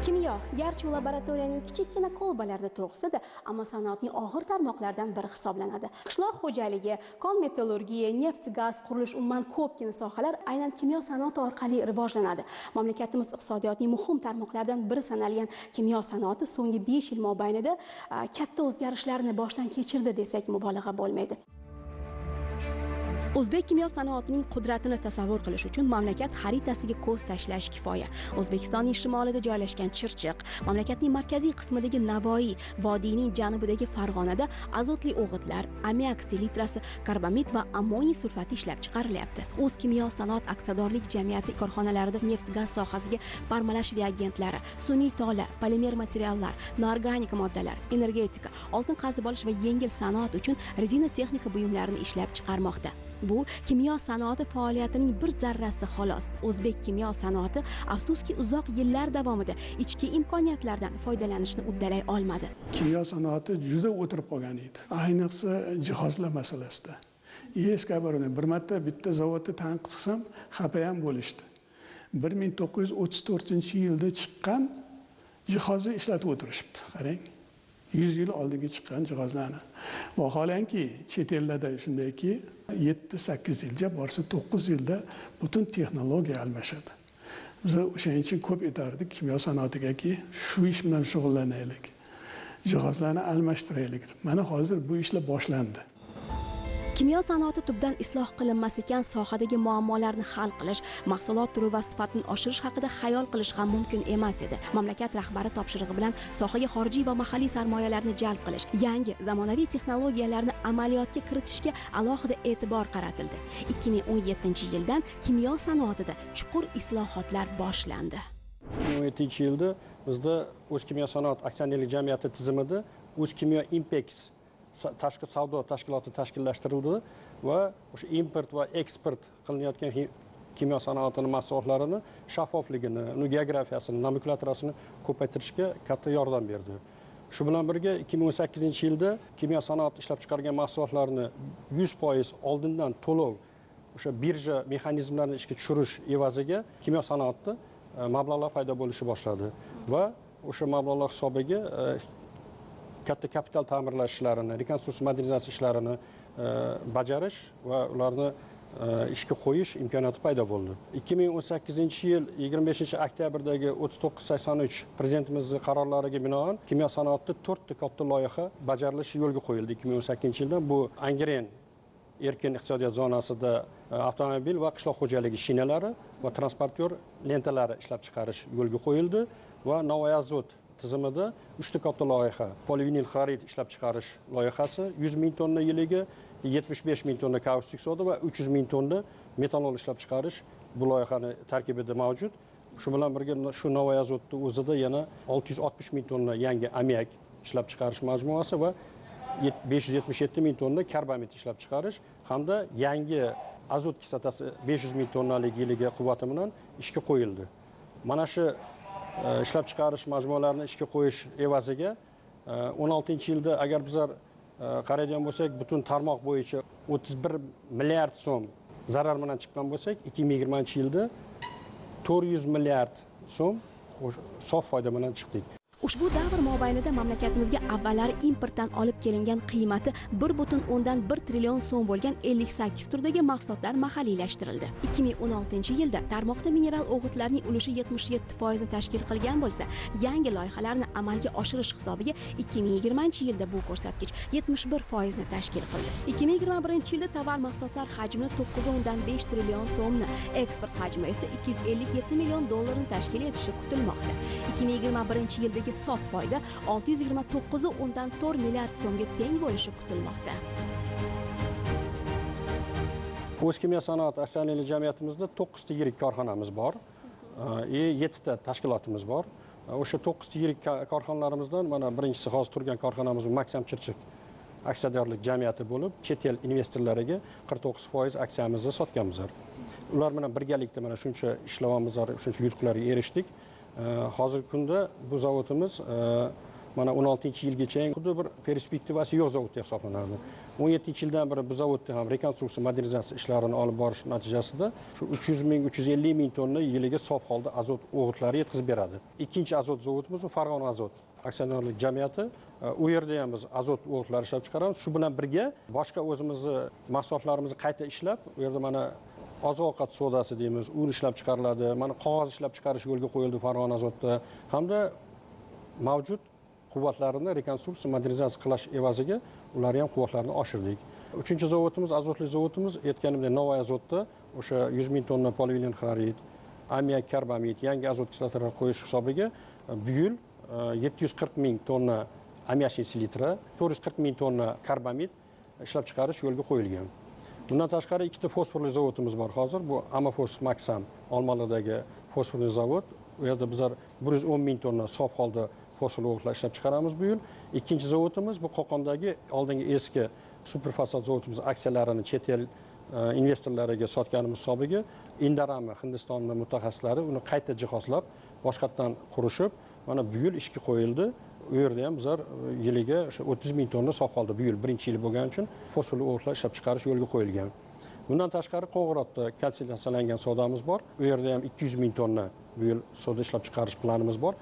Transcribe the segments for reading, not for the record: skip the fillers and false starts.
Kimyo, garchi u laboratoriyaning kichikkina kolbalarida turg'izsa-da, ammo sanoatning og'ir tarmoqlaridan biri hisoblanadi. Qishloq xo'jaligi, kon metallurgiya, neft, gaz, qurilish, umuman ko'pgina sohalar aynan kimyo sanoati orqali rivojlanadi. Mamlakatimiz iqtisodiyotining muhim tarmoqlaridan biri sanalgan kimyo sanoati so'nggi 5 yil mobaynida katta o'zgarishlarni boshdan kechirdi desak mubolag'a bo'lmaydi. O'zbek kimyo sanoatining qudratini tasavvur qilish uchun mamlakat xaritasiga ko'z tashlash kifoya. O'zbekistonning shimolida joylashgan Chirchiq, mamlakatning markaziy qismidagi Navoiy, vodiyning janubidagi Farg'onada azotli o'g'itlar, ammoniak selitrasi, karbamid va ammoniy sulfati ishlab chiqarilyapti. O'zkimyo sanoat aksiyadorlik jamiyati korxonalarida neft-gaz sohasiga parmalash reagentlari, sun'iy tollar, polimer materiallar, noorganik moddalar, energetika, oltin qazib olish va yengil sanoat uchun rezina texnika buyumlarini ishlab chiqarmoqda. Bu kimyo sanoati faoliyatining bir zarrasi xolos. O'zbek kimyo sanoati afsuski uzoq yillar davomida ichki imkoniyatlardan foydalanishni uddalay olmadi. Kimyo sanoati juda o'tirib qolgan edi. Ayniqsa jihozlar masalasida. Bir marta bitta zavodni tanqid qilsam, xafa ham bo'lishdi. 1934-yilda chiqqan jihozni ishlatib o'tirishibdi. Qarang. 100 yil oldinga chiqqan jihozlarni. Vaholanki chet ellarda shundayki 7-8 yilga borsa 9 yilda butun texnologiya almashadi. Biz o'shaning uchun ko'p aytardik kimyo sanoatigaki shu ish bilan shug'ullanaylik. Jihozlarni almashtiraylik. Mana hozir bu ishlar boshlandi. Kimyo sanoati tubdan isloh qilinmas ekan, sohadagi muammolarni hal qilish, mahsulot turi va sifatini oshirish haqida xayol qilish ham mumkin emas edi. Mamlakat rahbari topshirig'i bilan sohaga xorijiy va mahalliy sarmoyalarni jalb qilish, yangi zamonaviy texnologiyalarni amaliyotga kiritishga alohida e'tibor qaratildi. 2017-yildan kimyo sanoatida chuqur islohotlar boshlandi. 2017-yilda bizda O'zkimyo sanoat aksionerlik jamiyati tizimida O'zkimyo Impex tashqi savdo tashkiloti tashkillashtirildi va o'sha import va eksport qilinayotgan kimyo sanoatining mahsulotlarini shaffofligini, uni geografiyasini, nomenklaturasini ko'paytirishga katta yordam berdi. Shu bilan birga 2018-yilda kimyo sanoati ishlab chiqargan mahsulotlarni 100% oldindan to'lov o'sha birja mexanizmlarini ishga tushirish evaziga kimyo sanoatida mablag'lar paydo bo'lishni boshladi va o'sha mablag'lar hisobiga katta kapital ta'mirlash ishlarini, rekonstruksiya modernizatsiya ishlarini bajarish va ularni ishga qo'yish imkoniyati paydo bo'ldi. 2018-yil 25-oktyabrdagi 3983 prezidentimizning qarorlariga binoan kimyo sanoatida 4 ta katta loyiha bajarilishi yo'lga qo'yildi 2018-yildan. Bu Angren erkin iqtisodiyot zonasida avtomobil va qishloq xo'jaligi shinalari va transportyor lentalari ishlab chiqarish yo'lga qo'yildi va Navoiy azot tizimida 3 ta katta loyiha, polivinil xlorid ishlab chiqarish loyihasi 100 ming tonna yiliga 75 ming tonna kaustik soda va 300 ming tonna metanol ishlab chiqarish bu loyihani tarkibida mavjud. Shu bilan birga shu Navoiy azotning o'zida yana 660 ming tonna yangi ammoniak ishlab chiqarish majmuasi va 577 ming tonna karbamid ishlab chiqarish hamda yangi azot kislotasi 500 ming tonnalik yiliga quvvati bilan ishga qo'yildi. Mana shu ishlab chiqarish majmualarini ishga qo'yish evaziga 16-yilda agar bizlar qaraydigan bo'lsak, butun tarmoq bo'yicha 31 milliard so'm zarar bilan chiqqan bo'lsak, 2020-yilda 400 milliard so'm sof foyda bilan chiqdik. Ushbu davr mobaynida mamlakatimizga avvallari importdan olib kelingan qiymati 1,1 trillion so'm bo'lgan 58 turdagi mahsulotlar mahalliylashtirildi. 2016-yilda tarmoqda mineral o'g'itlarning ulushi 77% ni tashkil qilgan bo'lsa, yangi loyihalarni amalga oshirish hisobiga 2020-yilda bu ko'rsatkich 71% ni tashkil qildi. 2021-yilda tovar mahsulotlar hajmi 9,5 trillion so'mni, eksport hajmi esa 257 million dollarni tashkil etishi kutilmoqda. 2021-yildagi sof foyda 629,4 milliard so'mga teng bo'lishi kutilmoqda. O'zkimyo sanoat aksionerlik jamiyatimizda 9 ta yirik korxonamiz bor, 7 ta tashkilotimiz bor. O'sha 9 ta yirik korxonalarimizdan mana birinchisi hozir turgan korxonamiz Maxam Chirchiq aksiyadorlik jamiyati bo'lib, chet el investorlariga 49% aksiyamizni sotganmiz. Ular bilan birgalikda mana shuncha ishlayapmiz, shuncha yutuqlarga erishdik. Hozirgi kunda bu zavodimiz mana 16-yilgacha xuddi bir perspektivasi yo'q zavod deb hisoblanardi. 17-yildan beri bu zavodda ham rekonstruksiya modernizatsiya ishlarini olib borish natijasida shu 300 ming 350 ming tonna yiliga sof holda azot o'g'itlari yetkazib beradi. Ikkinchi azot zavodimiz Farg'ona azot aksionerlik jamiyati. U yerda ham biz azot o'g'itlari ishlab chiqaramiz. Shu bilan birga boshqa o'zimizni mahsulotlarimizni qayta ishlab, u yerda mana oziq-ovqat sodasi deymiz, un ishlab chiqariladi, mana qog'oz ishlab chiqarish yo'lga qo'yildi Farg'ona azotda, hamda mavjud quvvatlarini rekonstruksiya modernizatsiya qilish evaziga ularni ham quvvatlarini oshirdik. Uchinchi zavodimiz azotli zavodimiz, aytganimdek Novay azotda o'sha 100 ming tonna polivilen xlorid, amiak karbamid, yangi azot kislotalar qo'yish hisobiga bu yil 740 ming tonna ammiak selitra, 440 ming tonna karbamid ishlab chiqarish yo'lga qo'yilgan. Bundan tashqari ikkita fosforli zavodimiz bor hozir. Bu Amafos Maxam Olmaliqdagi fosforli zavod. U yerda bizlar 110 ming tonna sof holda fosforli o'g'itlar ishlab chiqaramiz bu yil. Ikkinchi zavodimiz bu Qo'qondagi oldingi eski Superfosfat zavodimiz aksiyalarini chet el investorlariga sotganimiz hisobiga Indarama Hindistonning mutaxassislari uni qayta jihozlab, boshqatdan qurishib, mana bu yil ishga qo'yildi. U yerda ham bizlar yiliga 30 ming tonna sof holda bu yil birinchi yil bo'lgani uchun fosforli o'g'itlar ishlab chiqarish yo'lga qo'yilgan. Bundan tashqari Qo'ng'irotda kalsiyatsiyalangan sodamiz bor. U yerda ham 200 ming tonna bu yil soda ishlab chiqarish planimiz bor.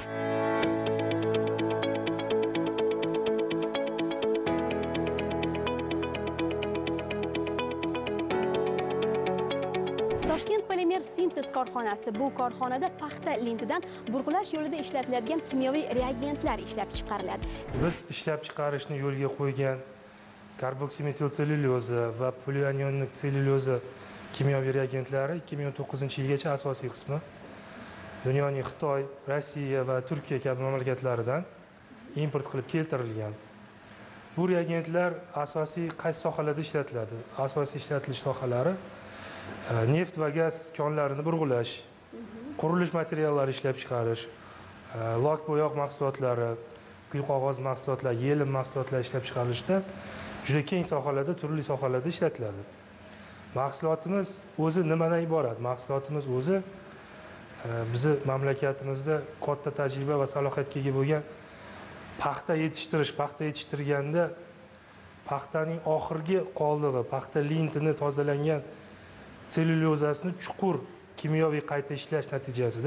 Toshkent polimer sintez korxonasi bu korxonada paxta lintidan burg'ulash yo'lida ishlatiladigan kimyoviy reagentlar ishlab chiqariladi. Biz ishlab chiqarishni yo'lga qo'ygan karboksimetil sellyuloza va polianionik sellyuloza kimyoviy reagentlari 2009-yilgacha asosiy qismi dunyoning Xitoy, Rossiya va Turkiya kabi mamlakatlaridan import qilib keltirilgan. Bu reagentlar asosiy qaysi sohalarda ishlatiladi? Asosiy ishlatilish sohalari neft va gaz konlarini burg'ulash, qurilish materiallari ishlab chiqarish, lok bo'yoq mahsulotlari, gul qog'oz mahsulotlari, yelim mahsulotlar ishlab chiqarilishda juda keng sohalarda, turli sohalarda ishlatiladi. Mahsulotimiz o'zi nimadan iborat? Mahsulotimiz o'zi bizni mamlakatimizda katta tajriba va salohiyatga ega bo'lgan paxta yetishtirganda paxtaning oxirgi qoldig'i, paxta lintini tozalangan sellyulozasini chuqur kimyoviy qayta ishlash natijasida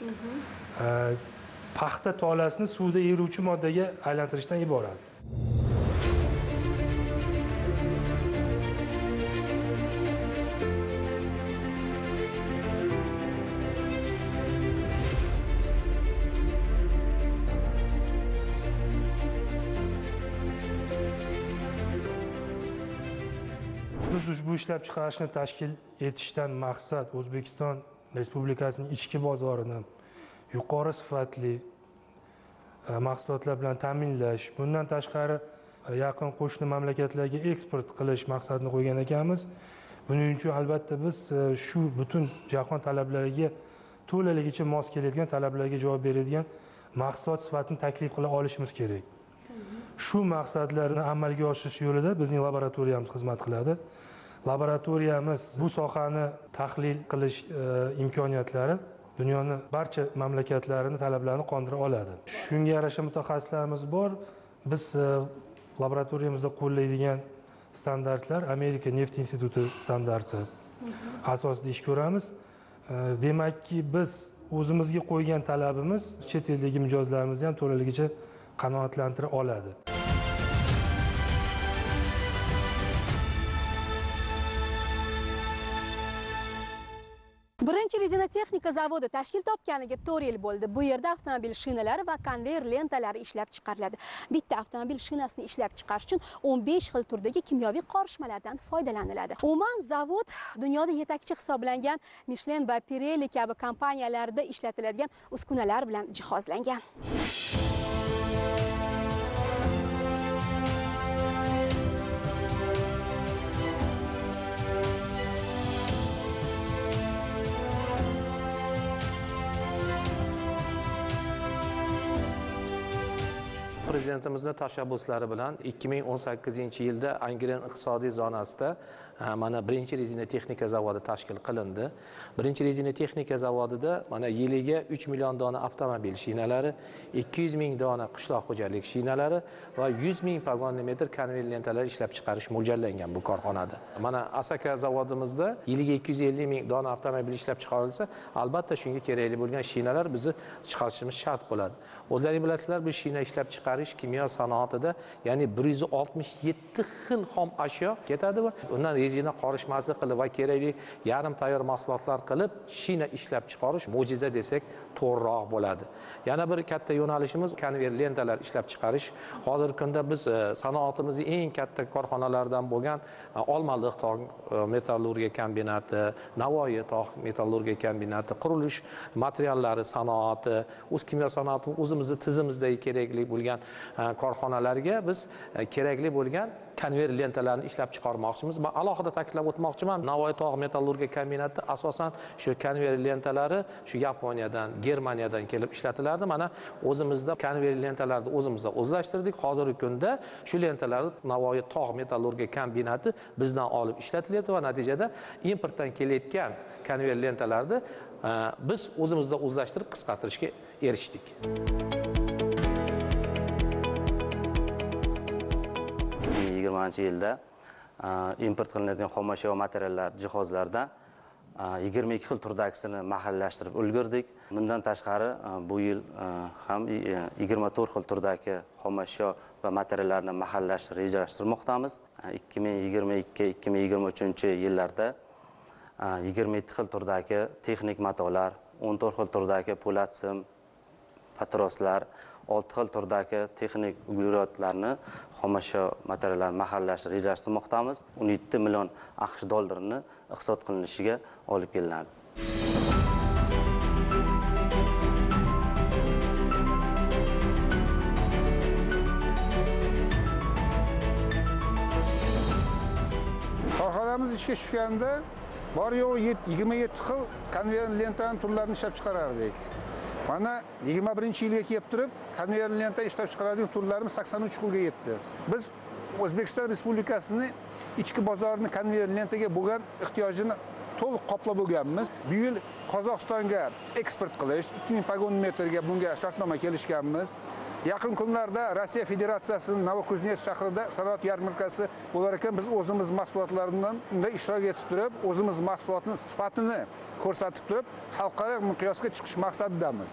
paxta tolasini suvda eruvchi moddaga aylantirishdan iborat. Biz ushbu ishlab chiqarishni tashkil etishdan maqsad O'zbekiston Respublikasining ichki bozorini yuqori sifatli mahsulotlar bilan ta'minlash, bundan tashqari yaqin qo'shni mamlakatlarga eksport qilish maqsadini qo'ygan ekanmiz. Buning uchun albatta biz shu butun jahon talablariga to'laligicha mos keladigan talablarga javob beradigan mahsulot sifatini taklif qila olishimiz kerak. Shu maqsadlarni amalga oshirish yo'lida bizning laboratoriyamiz xizmat qiladi. Laboratoriyamiz bu sohani tahlil qilish imkoniyatlari dunyoni barcha mamlakatlarini talablarini qondira oladi. Shunga yarasha mutaxassislarimiz bor. Biz laboratoriyamizda qo'llaydigan standartlar Amerika neft instituti standarti asosida ish ko'ramiz. Demakki, biz o'zimizga qo'ygan talabimiz chet eldagi mijozlarimizni ham to'laligicha qanoatlantira oladi. Birinchi rezina texnika zavodi tashkil topganiga 4 yil bo'ldi. Bu yerda avtomobil shinalari va konveyer lentalari ishlab chiqariladi. Bitta avtomobil shinasini ishlab chiqarish uchun 15 xil turdagi kimyoviy qorishmalardan foydalaniladi. Umuman zavod dunyoda yetakchi hisoblangan Michelin va Pirelli kabi kompaniyalarda ishlatiladigan uskunalar bilan jihozlangan. Prezidentimizning tashabbuslari bilan 2018-yilda Angren iqtisodiy zonasida mana birinchi rezina texnika zavodi tashkil qilindi. Birinchi rezina texnika zavodida mana yiliga 3 million dona avtomobil shinalari, 200 ming dona qishloq xo'jalik shinalari va 100 ming pogonni metr konveyer lentalar ishlab chiqarish mo'ljallangan bu korxonada. Mana Asaka zavodimizda yiliga 250 ming dona avtomobil ishlab chiqarilsa, albatta shunga kerakli bo'lgan shinalar bizni chiqarishimiz shart bo'ladi. O'zlaringiz bilasizlar, bu shina ishlab chiqarish kimyo sanoatida, ya'ni 167 xil xom ashyo ketadi va undan rezina qorishmasi qilib va kerakli yarim tayyor mahsulotlar qilib shina ishlab chiqarish mo'jiza desak to'g'riroq bo'ladi. Yana bir katta yo'nalishimiz konveyer lentalar ishlab chiqarish. Hozirgi kunda biz sanoatimizning eng katta korxonalaridan bo'lgan Olmaliq tog' metallurgiya kombinati, Navoiy tog' metallurgiya kombinati, qurilish materiallari sanoati, kimyo sanoati o'zimizning tizimimizdagi kerakli bo'lgan korxonalarga biz kerakli bo'lgan konveyer lentalarni ishlab chiqarmoqchimiz. Men alohida ta'kidlab o'tmoqchiman, Navoiy tog' metallurgiya kombinati asosan shu konveyer lentalari shu Yaponiyadan, Germaniyadan kelib ishlatilardi. Mana o'zimizda konveyer lentalarni o'zimizda o'zlashtirdik. Hozirgi kunda shu lentalarni Navoiy tog' metallurgiya kombinati bizdan olib ishlatilyapti va natijada importdan kelayotgan konveyer lentalarni biz o'zimizda o'zlashtirib qisqartirishga erishdik. 2020 yilda import qilinadigan xomashyo materiallar, jihozlarda 22 xil turdagisini mahallashtirib ulgurdik. Bundan tashqari bu yil ham 24 xil turdagi xomashyo va materiallarni mahallashtirib rejalashtirmoqdamiz. 2022-2023 yillarda 27 xil turdagi texnik matolar, 14 xil turdagi po'lat sim, patroslar, 6 xil turdagi texnik uglerodlarni xomashyo materiallarni mahallashtirib rejalashtirmoqdamiz. 17 million AQSh dollarini iqtisod qilinishiga olib kelinadi. Korxonamiz ishga tushganda bor yo'q 27 xil konveyer lentaning turlarini ishlab chiqarardik. Mana 21-yilga kelib turib, konveyer lenta ishlab chiqaradigan turlarimiz 83 xilga yetdi. Biz O'zbekiston Respublikasining ichki bozorini konveyer lentaga bo'lgan ehtiyojini to'liq qoplab bo'lganmiz. Bu yil Qozog'istonga eksport qilish 2000 pagon metrga bunga shartnoma kelishganmiz. Yaqin kunlarda Rossiya Federatsiyasining Novokuznetsk shahrida sanoat yarmarkasi bo'lar ekan, biz o'zimiz mahsulotlaridan unda ishtirok etib turib, o'zimiz mahsulotning sifatini ko'rsatib turib, xalqaro miqyosga chiqish maqsadidamiz.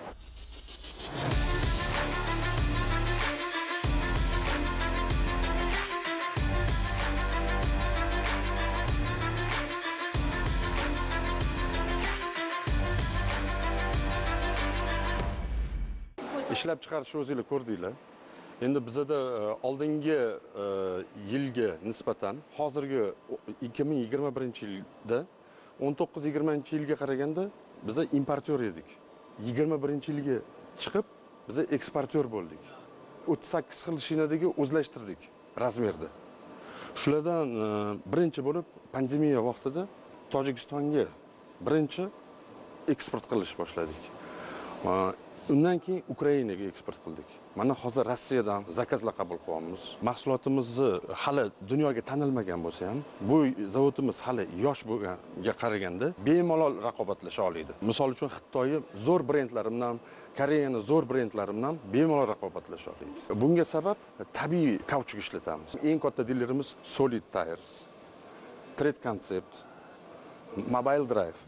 ishlab chiqarishni o'zinglar ko'rdinglar. Endi bizda oldingi yilga nisbatan hozirgi 2021-yilda 19-20-yilga qaraganda biz importyor edik. 21-yilga chiqib biz eksportyor bo'ldik. 38 xil shinadagi o'zlashtirdik razmerda. Shulardan birinchi bo'lib pandemiya vaqtida Tojikistonga birinchi eksport qilish boshladik. Undan keyin Ukrainaga eksport qildik. Mana hozir Rossiyadan zakazlar qabul qilyapmiz. Mahsulotimizni hali dunyoga tanilmagan bo'lsa ham, bu zavodimiz hali yosh bo'lganiga qaraganda bemalol raqobatlasha oladi. Misol uchun Xitoyning zo'r brendlari bilan, Koreyaning zo'r brendlari bilan bemalol raqobatlasha oladi. Bunga sabab tabiiy kauchuk ishlatamiz. Eng katta dillerimiz Solid Tires, Trade Concept, Mobile Drive.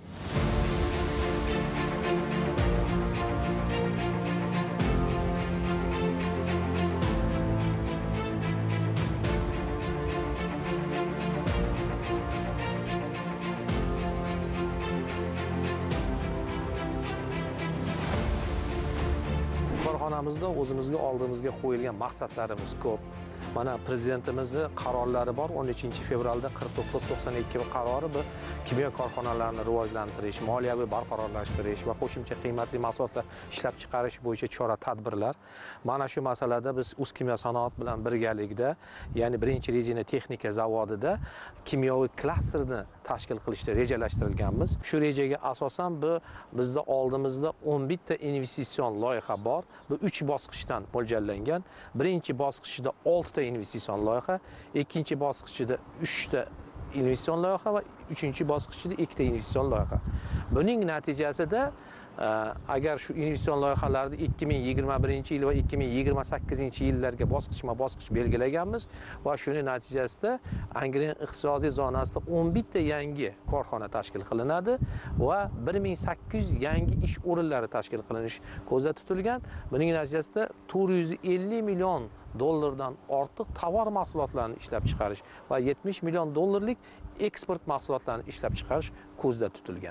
Korxonamizda o'zimizga oldimizga qo'yilgan maqsadlarimiz ko'p. Mana prezidentimizning qarorlari bor. 13-fevralda 4992 qarori bu kimyo korxonalarini rivojlantirish, moliyaviy barqarorlashtirish va qo'shimcha qiymatli mahsulotlar ishlab chiqarish bo'yicha chora-tadbirlar. Mana shu masalada biz O'zkimyo sanoat bilan birgalikda, ya'ni birinchi rezina texnika zavodida kimyoviy klasterni tashkil qilishda rejalashtirilganmiz. Shu rejaga asosan bizda oldimizda 11 ta investitsion loyiha bor. Bu 3 bosqichdan mo'ljallangan. Birinchi bosqichda 6 ta investitsion loyiha, ikkinchi bosqichda 3 ta investitsion loyiha va 3-bosqichda 2 investitsion loyiha. Buning natijasida agar shu investitsion loyihalarni 2021-yil va 2028-yillarga bosqichma-bosqich belgilaganmiz va shuning natijasida Angren iqtisodiy zonasida 11 ta yangi korxona tashkil qilinadi va 1800 yangi ish o'rinlari tashkil qilinishi ko'zda tutilgan. Buning natijasida 450 million dollardan ortiq tovar mahsulotlarini ishlab chiqarish va 70 million dollarlik eksport mahsulotlarini ishlab chiqarish ko'zda tutilgan.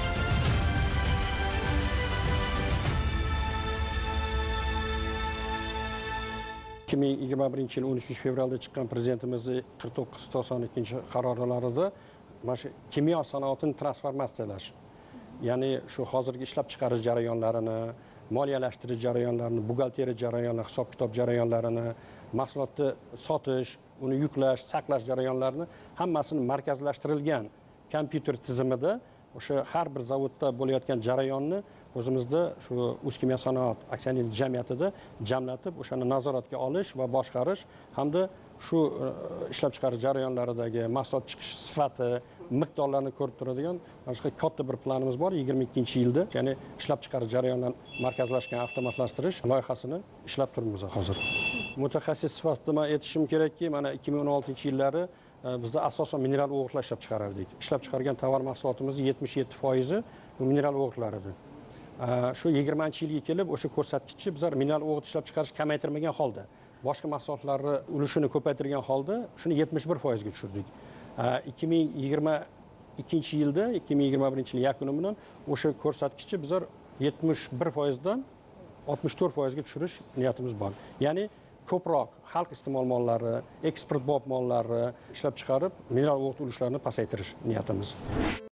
2021-yil 13 fevralda chiqqan prezidentimizni 4992 qarorlarida mana shu kimyo sanoatini transformatsiyalash, ya'ni shu hozirgi ishlab chiqarish jarayonlarini, moliyalashtirish jarayonlarini, buxgalteriya jarayonlarini, hisob-kitob jarayonlarini, mahsulotni sotish, uni yuklash, saqlash jarayonlarini hammasini markazlashtirilgan kompyuter tizimida o'sha har bir zavodda bo'layotgan jarayonni o'zimizda shu O'zkimyo sanoat aksionerlik jamiyatida jamlatib, o'shani nazoratga olish va boshqarish hamda shu ishlab chiqarish jarayonlaridagi mahsulot chiqish sifati, miqdorlarini ko'rib turadigan boshqa katta bir planimiz bor 22-yilda, ya'ni ishlab chiqarish jarayonlarini markazlashgan avtomatlashtirish loyihasini ishlab turibmiz hozir. Mutaxassis sifatida men aytishim kerakki, mana 2016-yillari bizda asosan mineral o'g'itlar ishlab chiqarardik. Ishlab chiqargan tovar mahsulotimizning 77% bu mineral o'g'itlar edi. Shu 20-yilga kelib o'sha ko'rsatkichni bizlar mineral o'g'it ishlab chiqarish kamaytirmagan holda, boshqa mahsulotlarni ulushini ko'paytirgan holda shuni 71% ga tushirdik. 2022-yilda 2021-yil yakuni bilan o'sha ko'rsatkichni bizlar 71% dan 64% ga tushirish niyatimiz bor. Ya'ni ko'proq xalq iste'mol mollari, eksportbop mollari ishlab chiqarib, mineral o'g'it ulushlarini pasaytirish niyatimiz.